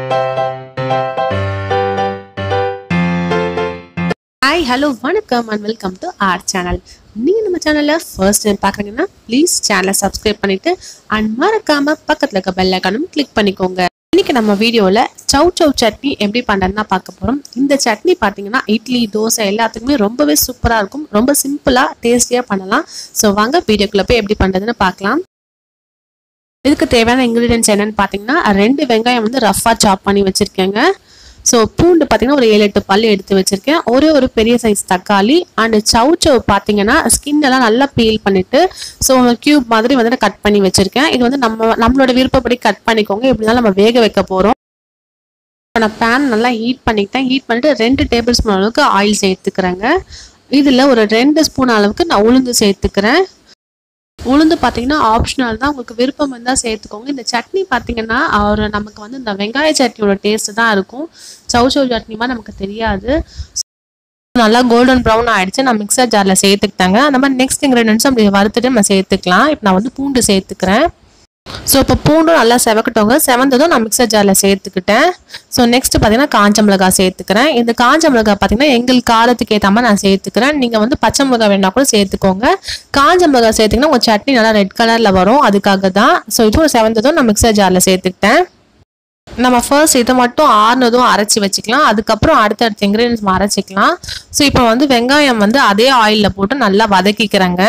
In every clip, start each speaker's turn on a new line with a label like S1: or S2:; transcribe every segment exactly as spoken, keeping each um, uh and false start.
S1: Hi, hello, vanakkam and welcome to our channel. நீங்க நம்ம சேனல்ல ஃபர்ஸ்ட் டைம் பார்க்கறீங்கன்னா ப்ளீஸ் சேனலை சப்ஸ்கிரைப் பண்ணிட்டு அண்ட் மறக்காம பக்கத்துல இருக்க பெல் ஐகானும் கிளிக் பண்ணிக்கோங்க. இன்னைக்கு நம்ம வீடியோல சவ் சவ் சட்னி எப்படி பண்றதுன்னா பார்க்க போறோம். இந்த சட்னி பாத்தீங்கன்னா இட்லி, தோசை எல்லாத்துக்குமே ரொம்பவே சூப்பரா இருக்கும். ரொம்ப சிம்பிளா டேஸ்டியா பண்ணலாம். ஸோ வாங்க வீடியோக்குள்ள போய் எப்படி பண்றதுன்னு பார்க்கலாம். இதுக்கு தேவையான இன்கிரீடியன்ஸ் என்னன்னு பார்த்தீங்கன்னா ரெண்டு வெங்காயம் வந்து ரஃபா சாப் பண்ணி வச்சிருக்கேங்க. ஸோ பூண்டு பார்த்தீங்கன்னா ஒரு ஏழு எட்டு பல் எடுத்து வச்சிருக்கேன். ஒரே ஒரு பெரிய சைஸ் தக்காளி அண்ட் சவ் சவ் பார்த்தீங்கன்னா ஸ்கின் எல்லாம் நல்லா பீல் பண்ணிட்டு ஸோ கியூப் மாதிரி வந்து கட் பண்ணி வச்சிருக்கேன். இது வந்து நம்ம நம்மளோட விருப்பப்படி கட் பண்ணிக்கோங்க. எப்படினாலும் நம்ம வேக வைக்க போகிறோம். நான் பேன் நல்லா ஹீட் பண்ணிக்கிட்டேன். ஹீட் பண்ணிட்டு ரெண்டு டேபிள் ஸ்பூன் அளவுக்கு ஆயில் சேர்த்துக்கிறேங்க. இதில் ஒரு ரெண்டு ஸ்பூன் அளவுக்கு நான் உளுந்து சேர்த்துக்கிறேன். உளுந்து பார்த்தீங்கன்னா ஆப்ஷனல் தான், உங்களுக்கு விருப்பம் இருந்தால் சேர்த்துக்கோங்க. இந்த சட்னி பார்த்தீங்கன்னா ஒரு நமக்கு வந்து இந்த வெங்காய சட்னியோட டேஸ்ட் தான் இருக்கும். சவ் சவ் சட்னிமா நமக்கு தெரியாது. நல்லா கோல்டன் ப்ரௌன் ஆயிடுச்சு. நான் மிக்சர் ஜாரில் சேர்த்துக்கிட்டாங்க. அந்த மாதிரி நெக்ஸ்ட் இன்க்ரீடியன்ஸ் அப்படி வறுத்துட்டு நம்ம சேர்த்துக்கலாம். இப்போ நான் வந்து பூண்டு சேர்த்துக்கிறேன். ஸோ இப்போ பூண்டும் நல்லா செவக்கட்டோங்க. செவந்ததும் நான் மிக்சர் ஜாரில் சேர்த்துக்கிட்டேன். ஸோ நெக்ஸ்ட் பார்த்தீங்கன்னா காஞ்ச மிளகாய் சேர்த்துக்கிறேன். இந்த காஞ்ச மிளகாய் பார்த்தீங்கன்னா எங்களுக்கு காரத்துக்கு ஏற்ற மாதிரி நான் சேர்த்துக்கிறேன். நீங்கள் வந்து பச்சை மிளகாய் வேணா கூட சேர்த்துக்கோங்க. காஞ்ச மிளகாய் சேர்த்திங்கன்னா உங்கள் சட்னி நல்லா ரெட் கலரில் வரும். அதுக்காக தான். ஸோ இதுவும் செவந்ததும் நான் மிக்சர் ஜாரில் சேர்த்துக்கிட்டேன். நம்ம ஃபர்ஸ்ட் இதை மட்டும் ஆறுனதும் அரைச்சி வச்சுக்கலாம். அதுக்கப்புறம் அடுத்தடுத்த இன்க்ரீடியன்ஸ் அரைச்சிக்கலாம். ஸோ இப்போ வந்து வெங்காயம் வந்து அதே ஆயிலில் போட்டு நல்லா வதக்கிக்கிறேங்க.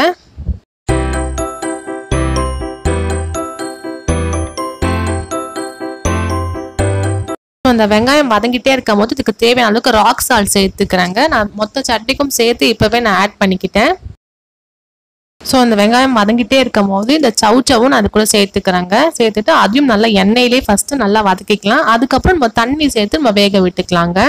S1: அந்த வெங்காயம் வதங்கிட்டே இருக்கும் போது இதுக்கு தேவையான அளவுக்கு ராக் சால்ட் சேர்த்துக்கிறேங்க. நான் மொத்த சட்னிக்கும் சேர்த்து இப்போவே நான் ஆட் பண்ணிக்கிட்டேன். ஸோ அந்த வெங்காயம் வதங்கிட்டே இருக்கும் போது இந்த சவ் சவ்வும் நான் அது கூட சேர்த்துக்கிறேங்க. சேர்த்துட்டு அதையும் நல்லா எண்ணெயிலே ஃபர்ஸ்ட் நல்லா வதக்கிக்கலாம். அதுக்கப்புறம் நம்ம தண்ணி சேர்த்து நம்ம வேக விட்டுக்கலாங்க.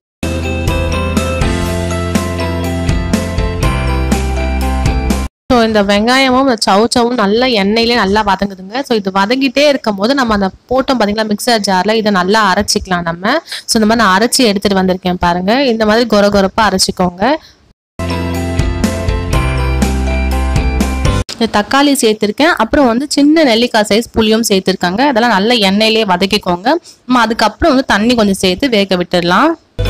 S1: ஸோ இந்த வெங்காயமும் சவ் சவ்வும் நல்லா எண்ணெயிலே நல்லா வதங்குதுங்க. ஸோ இது வதங்கிட்டே இருக்கும் போது நம்ம அந்த போட்டோம் பார்த்தீங்களா மிக்சர் ஜாரில் இதை நல்லா அரைச்சிக்கலாம் நம்ம. ஸோ இந்த மாதிரி நான் அரைச்சி எடுத்துகிட்டு வந்திருக்கேன் பாருங்கள். இந்த மாதிரி கொர கொரப்பாக அரைச்சிக்கோங்க. இந்த தக்காளி சேர்த்துருக்கேன். அப்புறம் வந்து சின்ன நெல்லிக்காய் சைஸ் புளியும் சேர்த்துருக்காங்க. அதெல்லாம் நல்லா எண்ணெயிலே வதக்கிக்கோங்க. நம்ம அதுக்கப்புறம் வந்து தண்ணி கொஞ்சம் சேர்த்து வேக விட்டுடலாம்.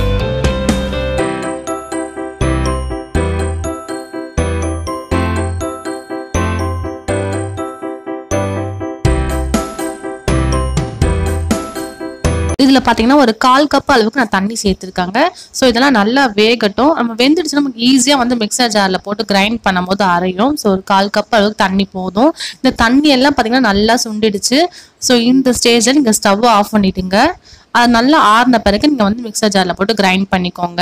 S1: இதில் பார்த்தீங்கன்னா ஒரு கால் கப் அளவுக்கு நான் தண்ணி சேர்த்துருக்காங்க. ஸோ இதெல்லாம் நல்லா வேகட்டும். நம்ம வெந்துடுச்சு நமக்கு ஈஸியாக வந்து மிக்சர் ஜாரில் போட்டு கிரைண்ட் பண்ணும் போது அரையும். ஸோ ஒரு கால் கப் அளவுக்கு தண்ணி போதும். இந்த தண்ணி எல்லாம் பார்த்தீங்கன்னா நல்லா சுண்டிடுச்சு. ஸோ இந்த ஸ்டேஜில் நீங்கள் ஸ்டவ் ஆஃப் பண்ணிவிடுங்க. அது நல்லா ஆறின பிறகு நீங்கள் வந்து மிக்சர் ஜாரில் போட்டு கிரைண்ட் பண்ணிக்கோங்க.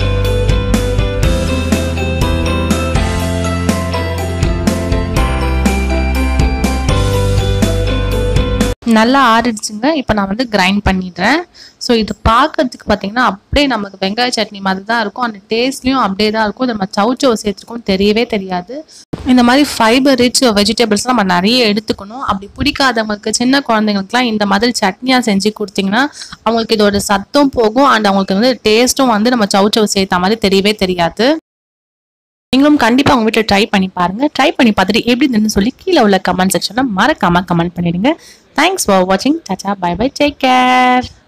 S1: நல்லா ஆறிடுச்சுங்க. இப்போ நான் வந்து கிரைண்ட் பண்ணிடுறேன். ஸோ இது பார்க்கறதுக்கு பார்த்தீங்கன்னா அப்படியே நமக்கு வெங்காய சட்னி மாதிரி தான் இருக்கும். அந்த டேஸ்ட்லையும் அப்படியே தான் இருக்கும். நம்ம சவ் சவ் சேர்த்துருக்கோம் தெரியவே தெரியாது. இந்த மாதிரி ஃபைபர் ரிச் வெஜிடபிள்ஸ்லாம் நம்ம நிறைய எடுத்துக்கணும். அப்படி பிடிக்காதவங்களுக்கு சின்ன குழந்தைங்களுக்குலாம் இந்த மாதிரி சட்னியாக செஞ்சு கொடுத்தீங்கன்னா அவங்களுக்கு இதோட சத்தம் போகும். அண்ட் அவங்களுக்கு வந்து டேஸ்ட்டும் வந்து நம்ம சவ் சவ் சேர்த்த மாதிரி தெரியவே தெரியாது. நீங்களும் கண்டிப்பாக உங்கள் வீட்டில் ட்ரை பண்ணி பாருங்கள். ட்ரை பண்ணி பார்த்துட்டு எப்படி இருந்துன்னு சொல்லி கீழே உள்ள கமெண்ட் செக்ஷனில் மறக்காமல் கமெண்ட் பண்ணிடுங்க. Thanks for watching. Tata, bye bye, take care.